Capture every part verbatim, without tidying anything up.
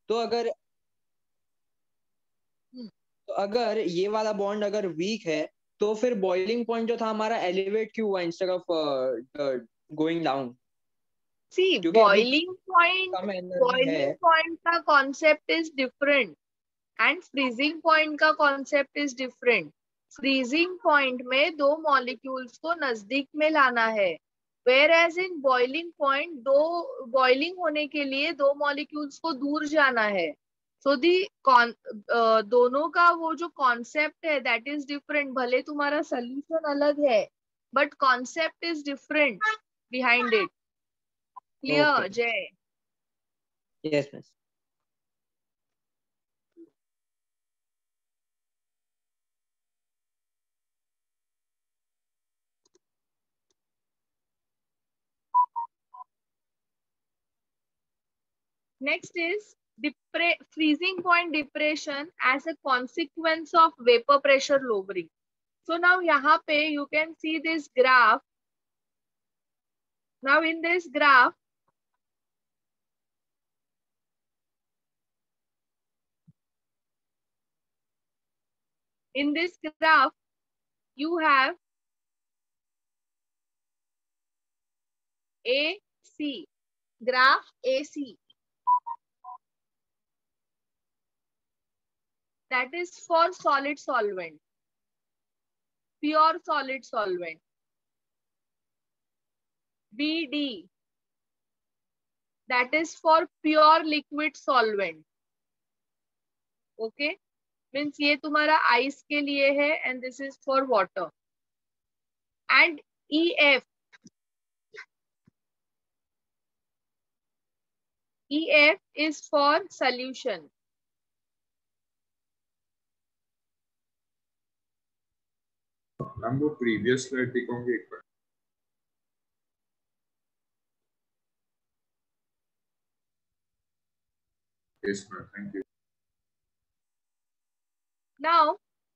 तो अगर तो अगर ये वाला बॉन्ड अगर वीक है तो फिर बॉइलिंग पॉइंट जो था हमारा एलिवेट क्यों हुआ instead of going down? See क्योंकि अभी बॉइलिंग पॉइंट कम एनर्जी है। बॉइलिंग पॉइंट का concept is different and freezing point का concept is different. Freezing point में दो मॉलिक्यूल्स को नजदीक में लाना है, whereas in boiling point दो बॉइलिंग होने के लिए दो मॉलिक्यूल्स को दूर जाना है। सो दी कॉन दोनों का वो जो कॉन्सेप्ट है दैट इज डिफरेंट। भले तुम्हारा सोल्यूशन अलग है but concept is different behind it. Clear Jay? Yes miss. Next is freezing point depression as a consequence of vapor pressure lowering. So now यहाँ पे you can see this graph. Now in this graph, in this graph, you have A C, graph A C. That is for solid solvent, pure solid solvent. B D, that is for pure liquid solvent. Okay, means ये तुम्हारा ice के लिए है and this is for water. And E F, E F is for solution. Ma'am वो previous slide दिखाओगे एक बार? Yes, ma'am. Thank you. Now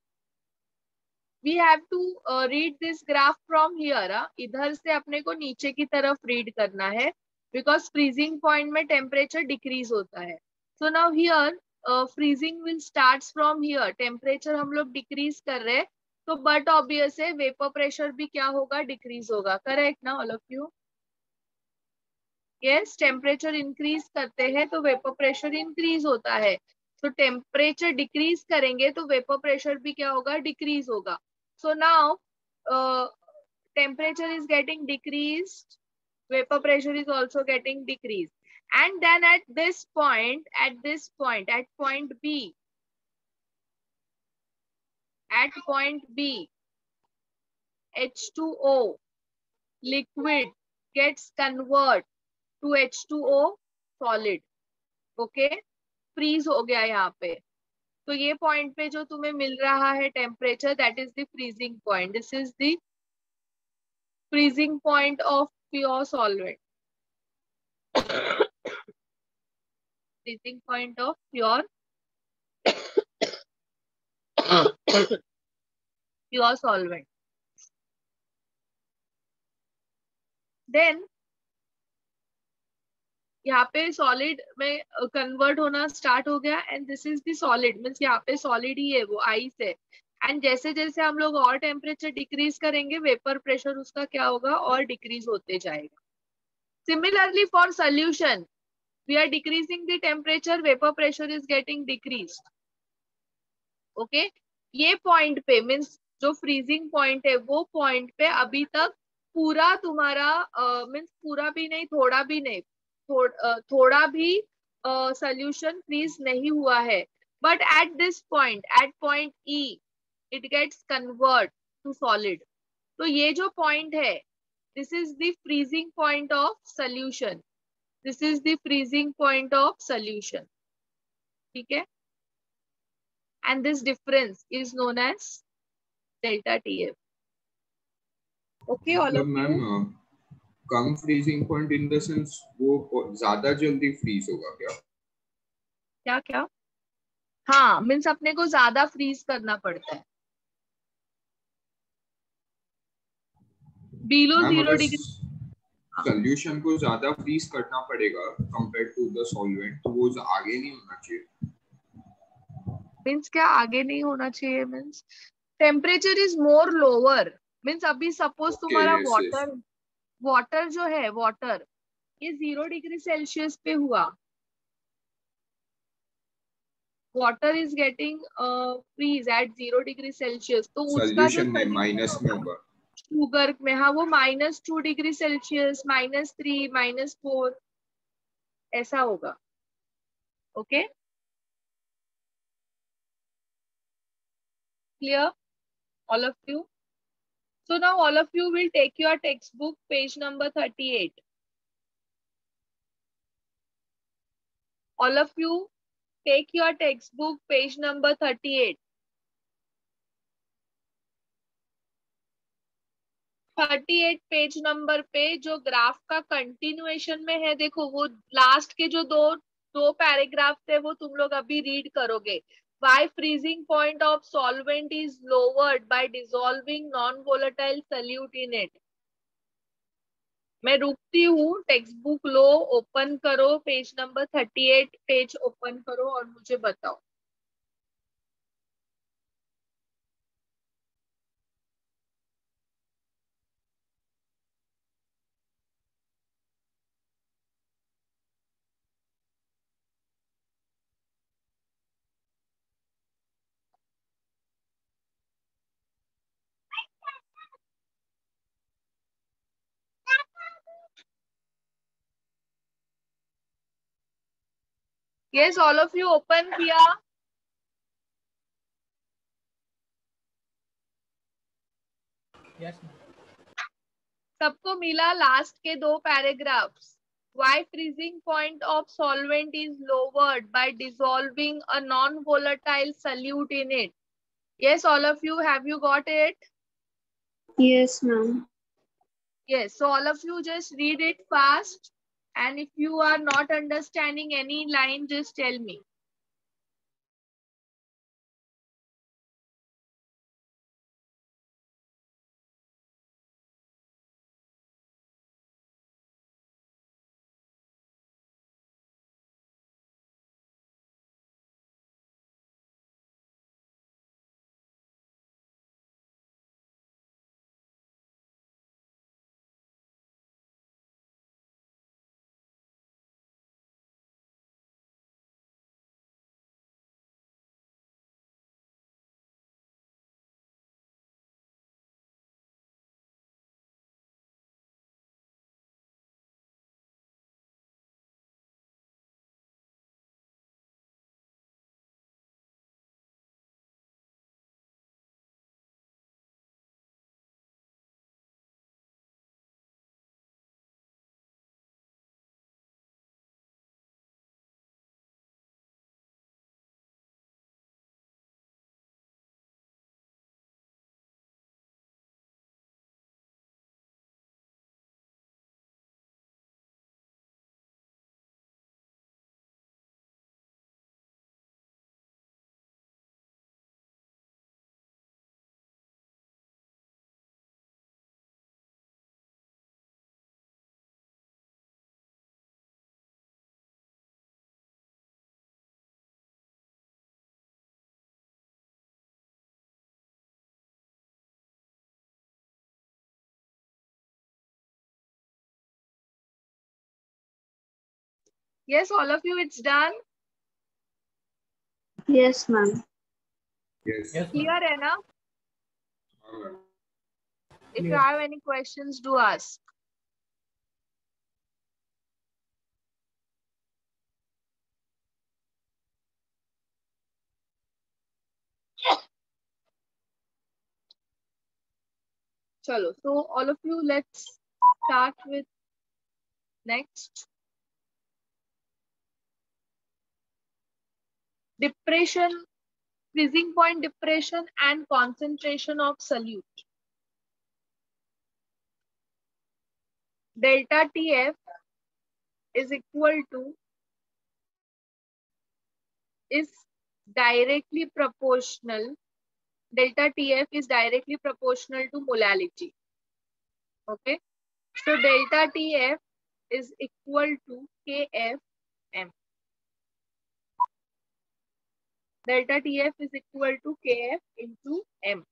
we have to uh, read this graph from here. uh, इधर से अपने को नीचे की तरफ रीड करना है because freezing point में temperature decrease होता है. So now here uh, freezing will starts from here. Temperature हम लोग decrease कर रहे हैं तो but obvious है vapor pressure भी क्या होगा? Decrease होगा. Correct ना all of you? Yes, temperature increase करते हैं तो vapor pressure increase होता है. तो टेम्परेचर डिक्रीज करेंगे तो वेपर प्रेशर भी क्या होगा? डिक्रीज होगा. So now temperature is getting decreased, vapour pressure is also getting decrease. And then at this point at this point at point B at point B H two O liquid gets convert to H two O solid. Okay okay? Freeze हो गया यहाँ पे. तो ये point पे जो तुम्हें मिल रहा है temperature that is the freezing point. This is the freezing point of pure solvent. Freezing point of pure pure solvent. Then यहाँ पे सॉलिड में कन्वर्ट होना स्टार्ट हो गया and this is the solid. Means यहाँ पे सॉलिड ही है, वो आइस है. एंड जैसे जैसे हम लोग और टेम्परेचर डिक्रीज करेंगे वेपर प्रेशर उसका क्या होगा? और डिक्रीज होते जाएगा. Similarly for solution we are decreasing the temperature, vapour pressure is getting decrease. Okay, ये पॉइंट पे मीन्स जो फ्रीजिंग पॉइंट है वो पॉइंट पे अभी तक पूरा तुम्हारा मीन्स uh, पूरा भी नहीं, थोड़ा भी नहीं, थो, uh, थोड़ा भी सोल्यूशन uh, फ्रीज नहीं हुआ है. But at this point at point E it gets convert to solid. तो ये जो पॉइंट है this is the freezing point of solution. This is the freezing point of solution. ठीक है, and this difference is known as delta T F. Okay, all of you. Ma'am कम freezing point in the sense वो ज्यादा जल्दी freeze होगा क्या? क्या क्या? हाँ, मीन्स अपने को ज्यादा फ्रीज करना पड़ता है. Below zero degree. सोल्यूशन को ज्यादा फ्रीज करना पड़ेगा कंपेयर टू द सॉल्वेंट, तो वो आगे नहीं होना चाहिए। मीन्स क्या आगे नहीं होना चाहिए? Means temperature is more lower. Means अभी सपोज ओके, तुम्हारा यस यस। वाटर वाटर जो है वाटर ये जीरो डिग्री सेल्सियस पे हुआ, water is getting freeze at zero degree Celsius, तो उसका जो सोल्यूशन में माइनस में सोल्यूशन होगा। शुगर में, हाँ वो minus two degree Celsius, minus three, minus four ऐसा होगा। Okay, clear all of you? So now all of you will take your textbook page number thirty-eight. All of you take your textbook page number thirty-eight. thirty-eight page number पे जो graph का continuation में है, देखो वो last के जो दो दो पैराग्राफ थे वो तुम लोग अभी रीड करोगे। Why freezing point of solvent is lowered by dissolving non-volatile solute in it. मैं रुकती हूँ, टेक्स्ट बुक लो, ओपन करो, page number thirty eight page open करो और मुझे बताओ। Yes, all of you open किया? Yes, सबको मिला लास्ट के दो paragraphs? Why freezing point of solvent is lowered by dissolving a non-volatile solute in it. Yes, all of you, have you got it? Yes, ma'am. Yes, so all of you just read it fast, and if you are not understanding any line, just tell me. Yes, all of you, it's done. Yes, ma'am. Yes. yes, Clear है ना? हाँ, If you Clear. have any questions, do ask. Chalo, so all of you, let's start with next. Depression, freezing point depression and concentration of solute. Delta T F is equal to, is directly proportional, delta T F is directly proportional to molality. Okay. So delta T F is equal to K F M. Delta T F is equal to K F into M.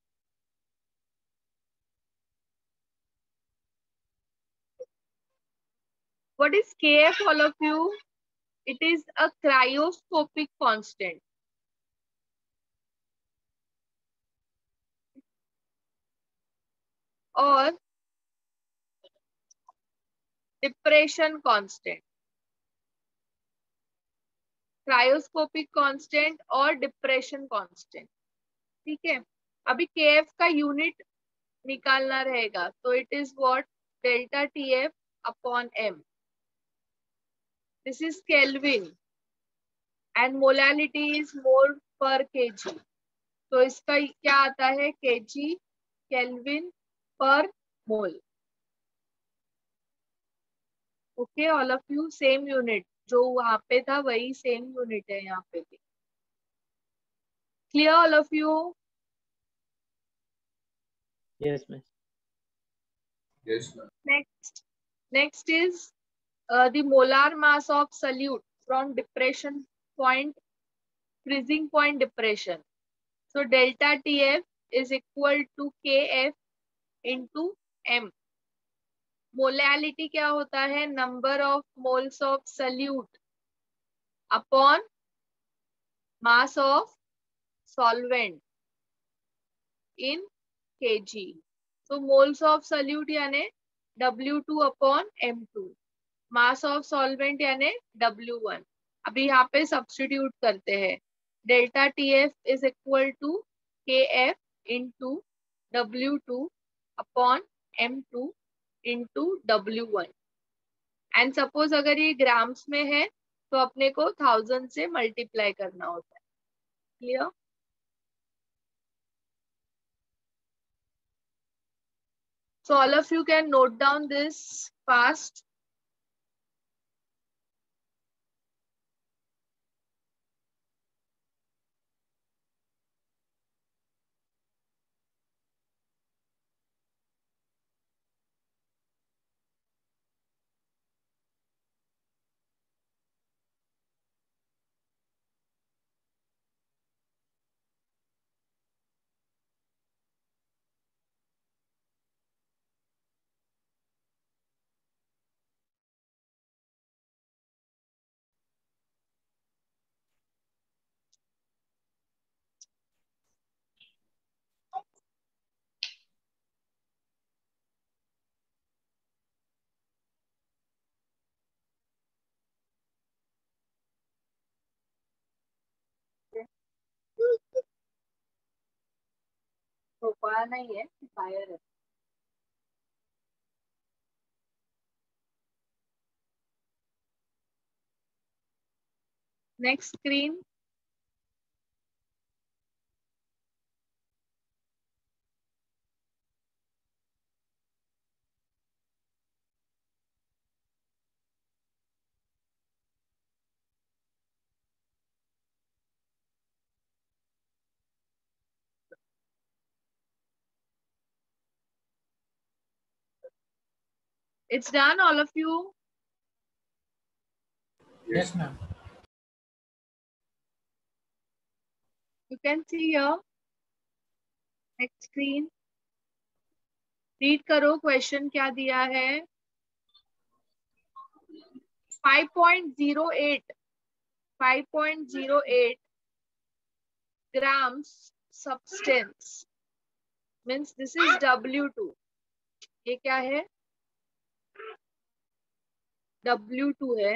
What is K F, all of you? It is a cryoscopic constant. Or depression constant. Cryoscopic constant और depression constant. ठीक है, अभी KF का unit निकालना रहेगा, तो it is what, delta TF upon M. This is Kelvin and molality is mole per KG. तो इसका क्या आता है, KG Kelvin per mole. Okay all of you, same unit जो वहां पे था वही सेम यूनिट है यहाँ पे भी. Clear all of you? Yes, ma'am. Yes, ma'am. Next, next is uh, the molar mass of solute from depression point, freezing point depression. So delta T F is equal to K F into M. Molality क्या होता है, number of moles of solute upon mass of solvent in kg. So moles of solute यानी W two upon M two, mass of solvent यानी W one. अभी यहाँ पे substitute करते हैं. Delta T F is equal to K F into W two upon M two into W one. And suppose अगर ये grams में है तो अपने को थाउजेंड से मल्टीप्लाई करना होता है. Clear? So all of you can note down this fast. Sofa नहीं है, फायर है. Next screen. It's done, all of you? Yes, ma'am. You can see here. Next screen. Read करो क्वेश्चन क्या दिया है. Five point zero eight five point zero eight grams substance means this is W two. ये क्या है, W two है.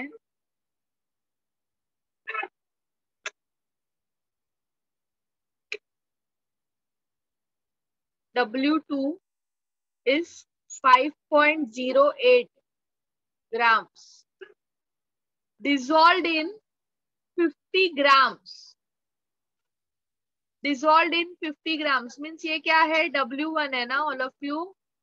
W two is five point zero eight grams dissolved in fifty grams. Dissolved in fifty grams means ये क्या है, W one है ना all of you.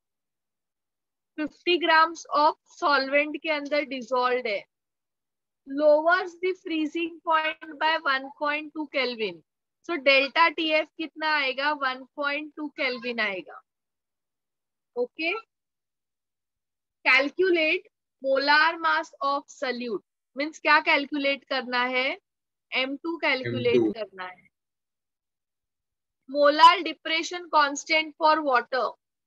fifty grams of solvent के अंदर dissolved है. Lowers the freezing point by one point two Kelvin. So delta T F कितना आएगा, one point two Kelvin आएगा. Okay okay? Calculate molar mass of solute, means क्या calculate करना है, M two calculate M two. करना है. Molar depression constant for water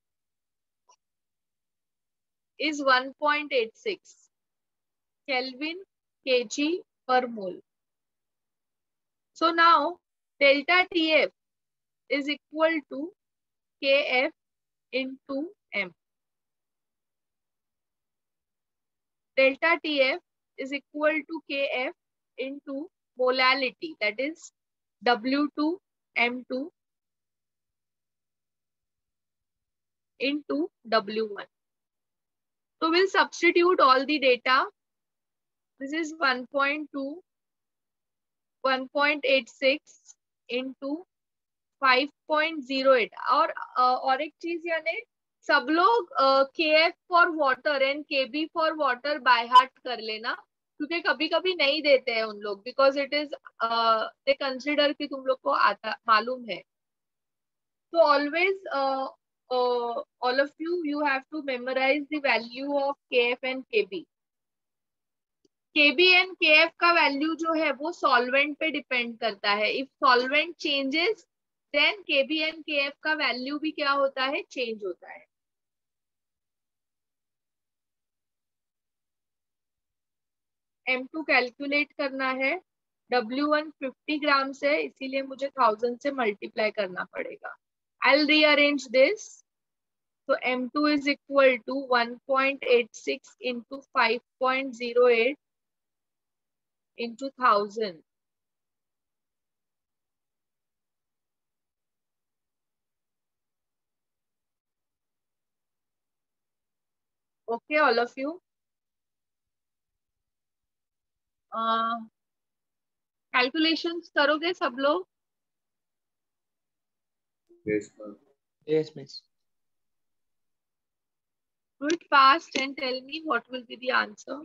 is one point eight six Kelvin kg per mole. So now delta T F is equal to Kf into M. Delta T F is equal to Kf into molality, that is W two M two into W one. So we'll substitute all the data. This is one point two, one point eight six into five point zero eight. और uh, और एक चीज यानी सब लोग K F for water and K B for water by heart कर लेना, क्योंकि कभी कभी नहीं देते हैं उन लोग, because it is they consider कि तुम लोग को आता मालूम है. तो always all of you you have to memorise the value of K F and K B. KB and KF का वैल्यू जो है वो सॉल्वेंट पे डिपेंड करता है. If solvent changes then KB and KF का वैल्यू भी क्या होता है, चेंज होता है. एम टू कैलकुलेट करना है. डब्ल्यू वन फिफ्टी ग्राम से, इसीलिए मुझे थाउजेंड से मल्टीप्लाई करना पड़ेगा. I will rearrange this. तो M two is equal to one point eight six into five point zero eight into thousand. Okay, all of you. Uh, calculations करोगे सब लोग? Yes, ma'am. Yes, miss. Do it fast and tell me what will be the answer.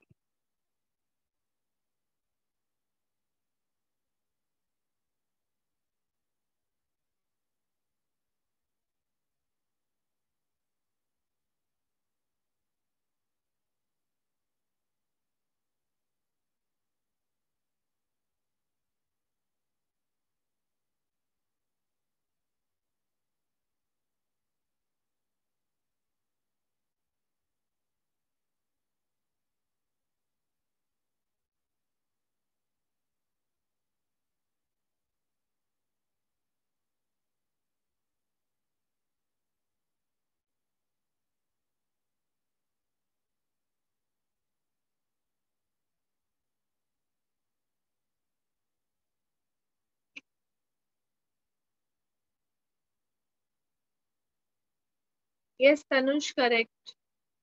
Yes, Tanush, correct.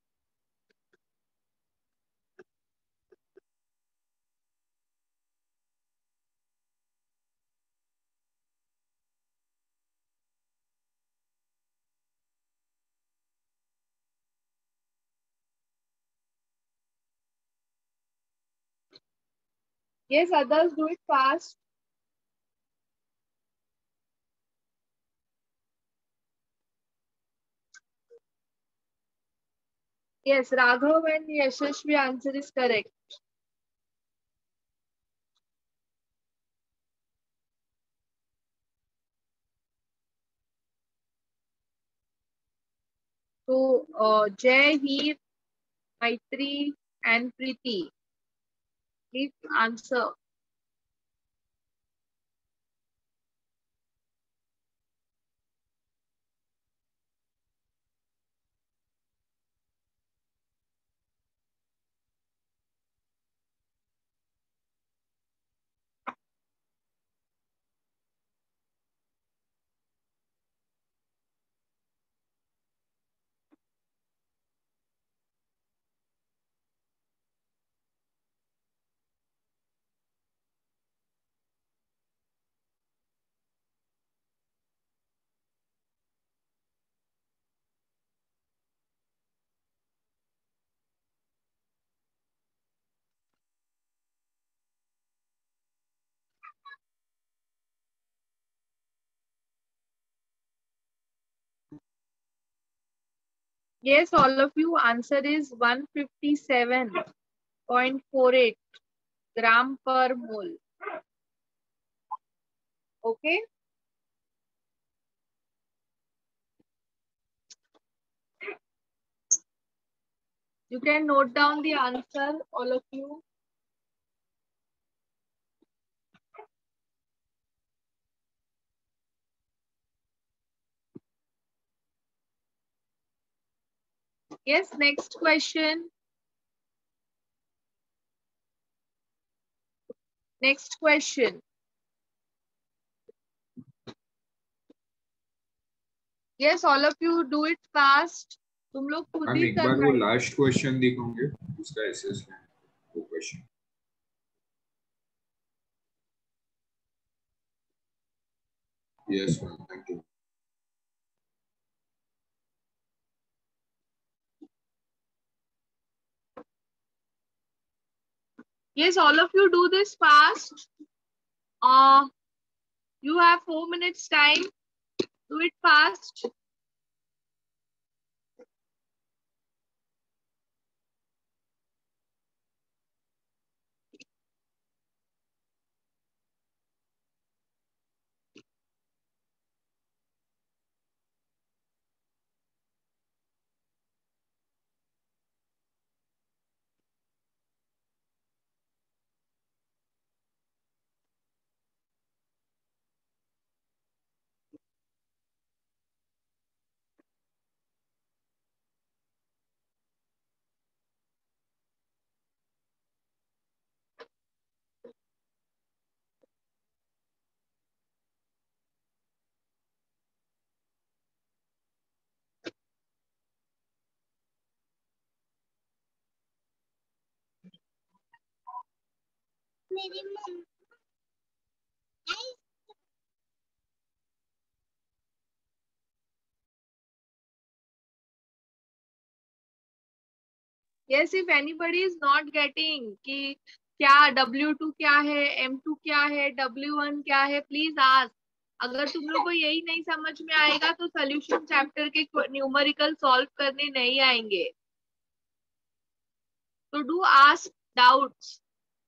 Yes, others, do it fast. Yes, Raghav and Yashashvi answer is correct. So, uh, Jay, Heath, Maitri, and Preeti, please answer. Yes, all of you, answer is one fifty-seven point four eight gram per mole. Okay. You can note down the answer, all of you. Yes, next question. Next question. Yes, all of you do it fast. तुम लोग खुद हम ही एक कर बार वो रहे हो। Last question दिखाओगे उसका असेसमेंट वो question yes ma'am thank you Yes, all of you do this fast. Uh, you have four minutes time. Do it fast. Yes, if anybody is not getting कि क्या W टू क्या है, M to क्या है, W one क्या है, please ask. अगर तुम लोग को यही नहीं समझ में आएगा तो सोल्यूशन चैप्टर के न्यूमेरिकल सॉल्व करने नहीं आएंगे. तो do ask doubts.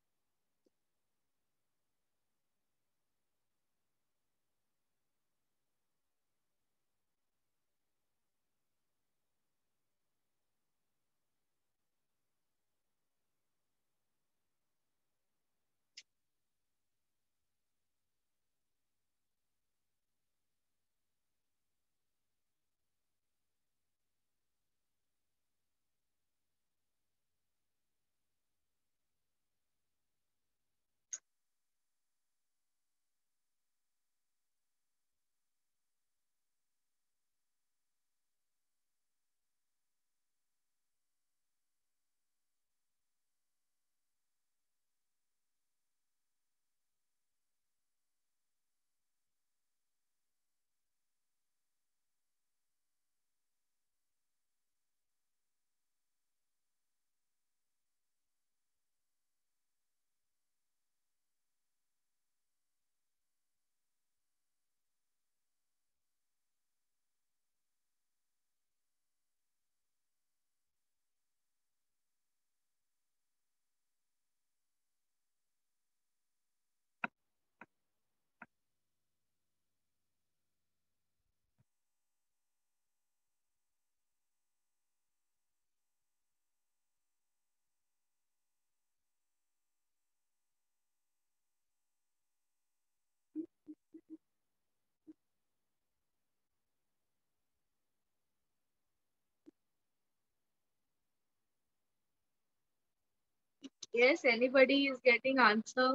Yes, anybody is getting answer.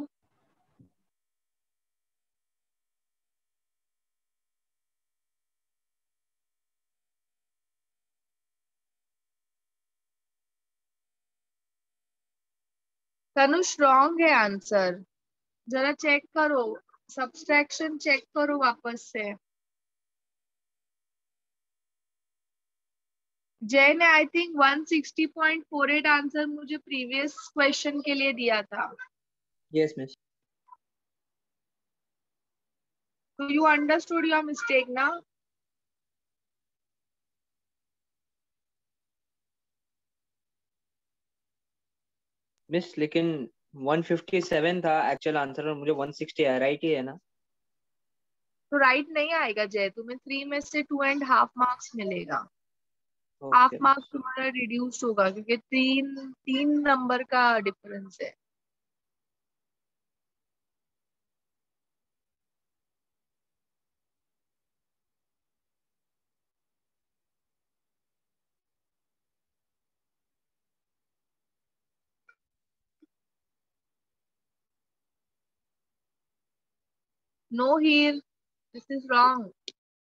Tanush wrong है आंसर. जरा चेक करो, सब्सट्रैक्शन चेक करो वापस से. जय ने I think one sixty point four eight answer मुझे प्रीवियस क्वेश्चन के लिए दिया था. Yes, miss. So you understood your mistake now? Miss लेकिन वन फिफ्टी सेवन था एक्चुअल आंसर और मुझे वन सिक्सटी आया, राइट ही है ना? तो राइट नहीं आएगा जय, तुम्हें थ्री में से टू एंड हाफ मार्क्स मिलेगा। Half okay. मार्क्स तुम्हारा रिड्यूस होगा क्योंकि तीन तीन नंबर का डिफरेंस है। No here, this is wrong.